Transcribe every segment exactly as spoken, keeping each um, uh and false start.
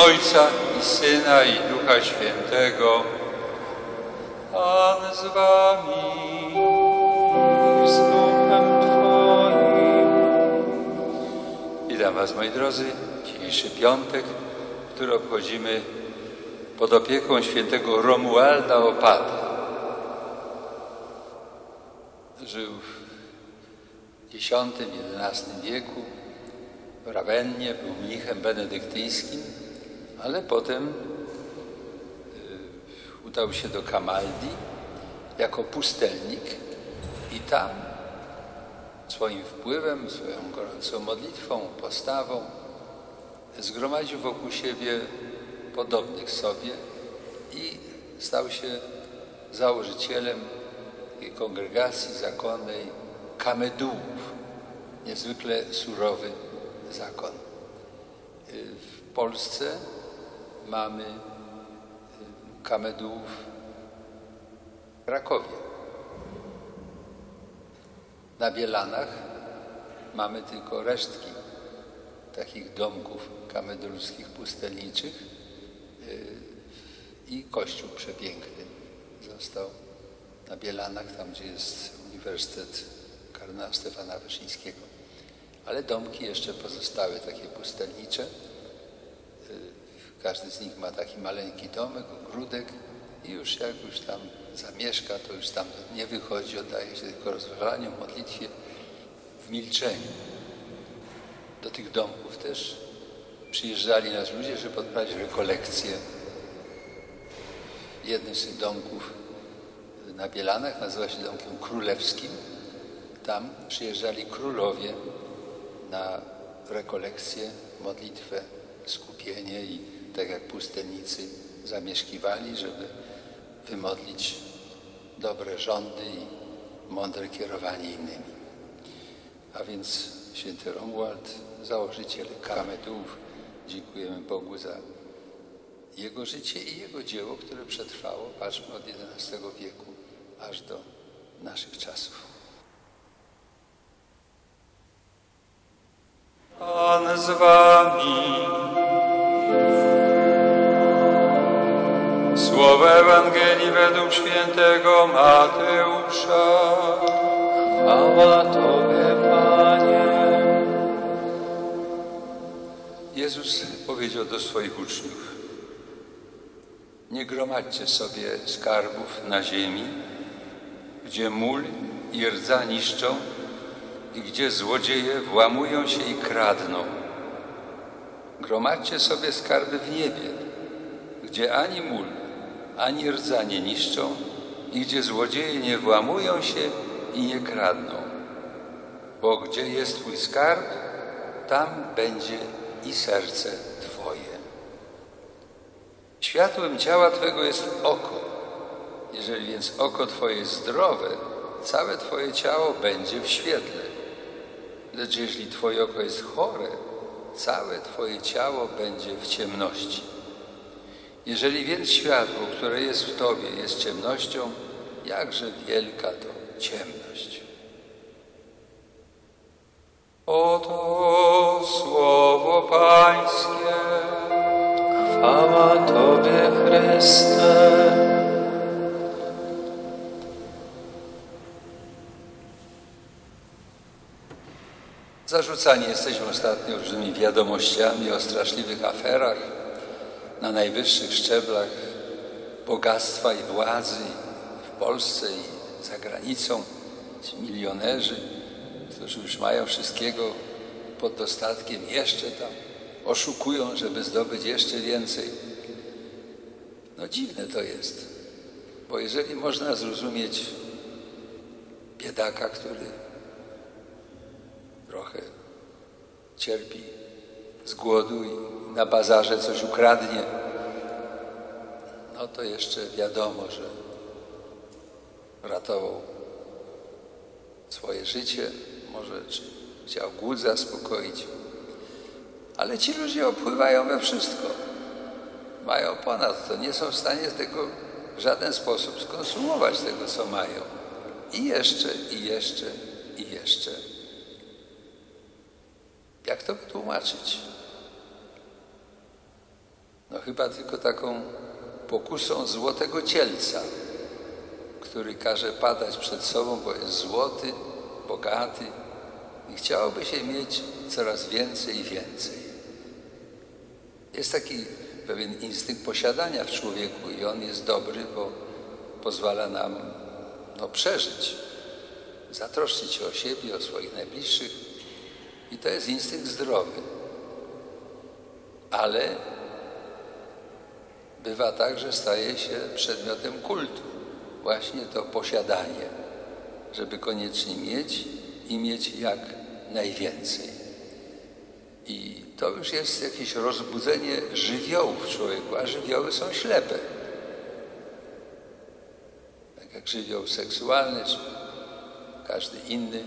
Ojca i Syna i Ducha Świętego. Pan z wami i z Duchem Twoim. Witam Was, moi drodzy. Dzisiejszy piątek, który obchodzimy pod opieką świętego Romualda Opady. Żył w dziesiątym jedenastym wieku w Rawennie, był mnichem benedyktyńskim, ale potem y, udał się do Kamaldi jako pustelnik i tam swoim wpływem, swoją gorącą modlitwą, postawą zgromadził wokół siebie podobnych sobie i stał się założycielem tej kongregacji zakonnej Kamedułów. Niezwykle surowy zakon. W Polsce mamy Kamedułów w Krakowie. Na Bielanach mamy tylko resztki takich domków kamedulskich pustelniczych i kościół przepiękny został na Bielanach, tam gdzie jest Uniwersytet kardynała Stefana Wyszyńskiego. Ale domki jeszcze pozostały takie pustelnicze. Każdy z nich ma taki maleńki domek, ogródek i już jak już tam zamieszka, to już tam nie wychodzi, oddaje się tylko rozważaniu, modlitwie, w milczeniu. Do tych domków też przyjeżdżali nas ludzie, żeby odprawić rekolekcje. Jednym z tych domków na Bielanach nazywa się domkiem królewskim. Tam przyjeżdżali królowie na rekolekcję, modlitwę, skupienie i tak jak pustelnicy zamieszkiwali, żeby wymodlić dobre rządy i mądre kierowanie innymi. A więc święty Romuald, założyciel Kamedułów, dziękujemy Bogu za jego życie i jego dzieło, które przetrwało, patrzmy, od jedenastego wieku aż do naszych czasów. Pan z wami. Słowo Ewangelii według świętego Mateusza. Chwała Tobie, Panie. Jezus powiedział do swoich uczniów: nie gromadźcie sobie skarbów na ziemi, gdzie mól i rdza niszczą i gdzie złodzieje włamują się i kradną. Gromadźcie sobie skarby w niebie, gdzie ani mól, ani rdza nie niszczą i gdzie złodzieje nie włamują się i nie kradną. Bo gdzie jest Twój skarb, tam będzie i serce Twoje. Światłem ciała Twego jest oko. Jeżeli więc oko Twoje jest zdrowe, całe Twoje ciało będzie w świetle. Lecz jeśli Twoje oko jest chore, całe Twoje ciało będzie w ciemności. Jeżeli więc światło, które jest w Tobie, jest ciemnością, jakże wielka to ciemność. Oto słowo Pańskie. Chwała Tobie, Chryste. Zarzucani jesteśmy ostatnio różnymi wiadomościami o straszliwych aferach na najwyższych szczeblach bogactwa i władzy w Polsce i za granicą. Ci milionerzy, którzy już mają wszystkiego pod dostatkiem, jeszcze tam oszukują, żeby zdobyć jeszcze więcej. No dziwne to jest, bo jeżeli można zrozumieć biedaka, który trochę cierpi z głodu i na bazarze coś ukradnie, no to jeszcze wiadomo, że ratował swoje życie, może czy chciał głód zaspokoić. Ale ci ludzie opływają we wszystko. Mają ponad to, nie są w stanie tego w żaden sposób skonsumować tego, co mają. I jeszcze, i jeszcze, i jeszcze. Jak to wytłumaczyć? No chyba tylko taką pokusą złotego cielca, który każe padać przed sobą, bo jest złoty, bogaty i chciałoby się mieć coraz więcej i więcej. Jest taki pewien instynkt posiadania w człowieku i on jest dobry, bo pozwala nam no, przeżyć, zatroszczyć się o siebie, o swoich najbliższych i to jest instynkt zdrowy. Ale bywa tak, że staje się przedmiotem kultu. Właśnie to posiadanie, żeby koniecznie mieć i mieć jak najwięcej. I to już jest jakieś rozbudzenie żywiołów w człowieku, a żywioły są ślepe. Tak jak żywioł seksualny, czy każdy inny,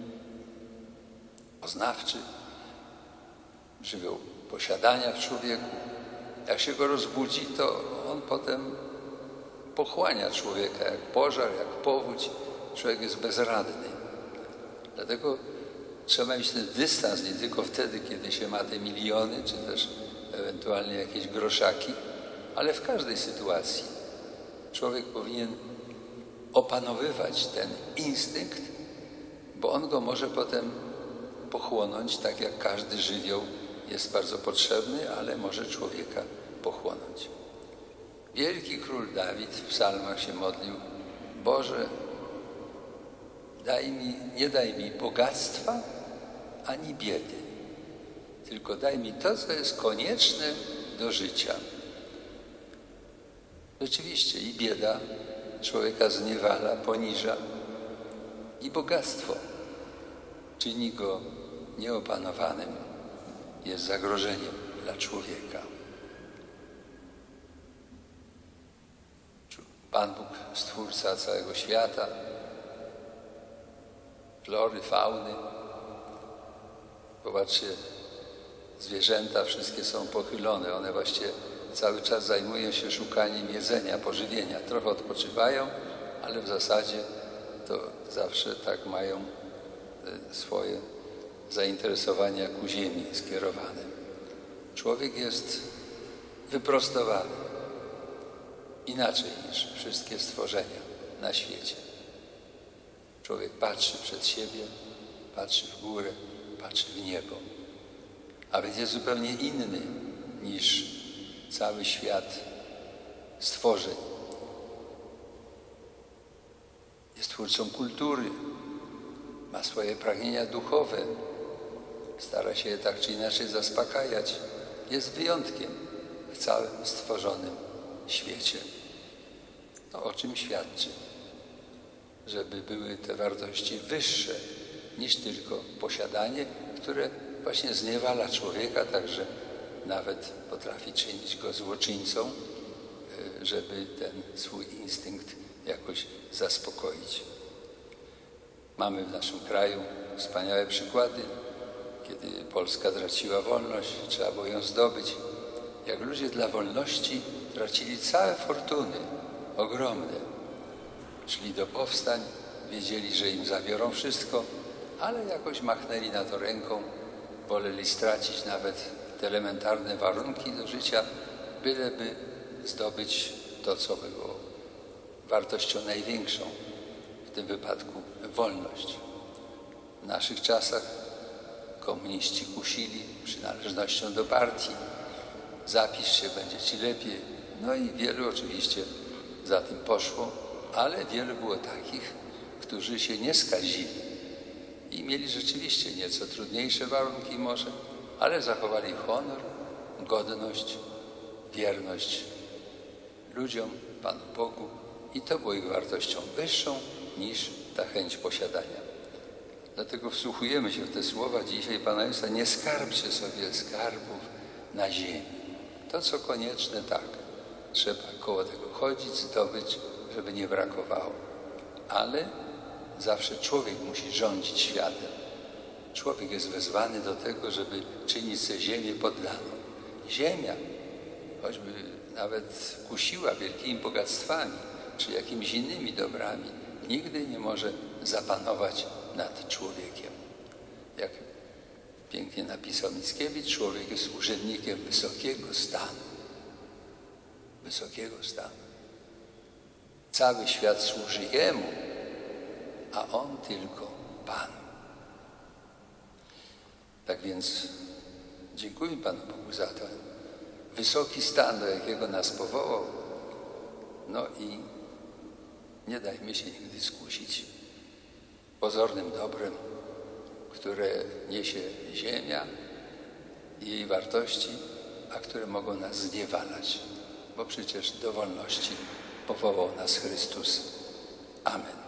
poznawczy, żywioł posiadania w człowieku. Jak się go rozbudzi, to on potem pochłania człowieka jak pożar, jak powódź. Człowiek jest bezradny. Dlatego trzeba mieć ten dystans nie tylko wtedy, kiedy się ma te miliony, czy też ewentualnie jakieś groszaki, ale w każdej sytuacji. Człowiek powinien opanowywać ten instynkt, bo on go może potem pochłonąć, tak jak każdy żywioł jest bardzo potrzebny, ale może człowieka pochłonąć. Wielki król Dawid w psalmach się modlił: Boże, daj mi, nie daj mi bogactwa ani biedy, tylko daj mi to, co jest konieczne do życia. Rzeczywiście i bieda człowieka zniewala, poniża, i bogactwo czyni go nieopanowanym, jest zagrożeniem dla człowieka. Pan Bóg, Stwórca całego świata, flory, fauny. Popatrzcie, zwierzęta wszystkie są pochylone. One właściwie cały czas zajmują się szukaniem jedzenia, pożywienia. Trochę odpoczywają, ale w zasadzie to zawsze tak mają swoje zainteresowania ku ziemi skierowane. Człowiek jest wyprostowany inaczej niż wszystkie stworzenia na świecie. Człowiek patrzy przed siebie, patrzy w górę, patrzy w niebo. A więc jest zupełnie inny niż cały świat stworzeń. Jest twórcą kultury, ma swoje pragnienia duchowe, stara się je tak czy inaczej zaspokajać. Jest wyjątkiem w całym stworzonym świecie. No, o czym świadczy? Żeby były te wartości wyższe niż tylko posiadanie, które właśnie zniewala człowieka, także nawet potrafi czynić go złoczyńcą, żeby ten swój instynkt jakoś zaspokoić. Mamy w naszym kraju wspaniałe przykłady, kiedy Polska traciła wolność, trzeba było ją zdobyć. Jak ludzie dla wolności tracili całe fortuny, ogromne. Szli do powstań, wiedzieli, że im zabiorą wszystko, ale jakoś machnęli na to ręką, woleli stracić nawet te elementarne warunki do życia, byleby zdobyć to, co było wartością największą, w tym wypadku wolność. W naszych czasach komuniści kusili przynależnością do partii, zapisz się, będzie ci lepiej. No i wielu oczywiście za tym poszło, ale wielu było takich, którzy się nie skazili i mieli rzeczywiście nieco trudniejsze warunki może, ale zachowali honor, godność, wierność ludziom, Panu Bogu i to było ich wartością wyższą niż ta chęć posiadania. Dlatego wsłuchujemy się w te słowa dzisiaj Pana Jezusa: nie skarbcie sobie skarbów na ziemi. To, co konieczne, tak, trzeba koło tego chodzić, zdobyć, żeby nie brakowało. Ale zawsze człowiek musi rządzić światem. Człowiek jest wezwany do tego, żeby czynić sobie ziemię poddaną. Ziemia, choćby nawet kusiła wielkimi bogactwami, czy jakimiś innymi dobrami, nigdy nie może zapanować nad człowiekiem. Jak pięknie napisał Mickiewicz, człowiek jest urzędnikiem wysokiego stanu. wysokiego stanu. Cały świat służy Jemu, a On tylko Panu. Tak więc dziękuję Panu Bogu za ten wysoki stan, do jakiego nas powołał. No i nie dajmy się nigdy skusić pozornym dobrem, które niesie ziemia i jej wartości, a które mogą nas zniewalać, bo przecież do wolności powołał nas Chrystus. Amen.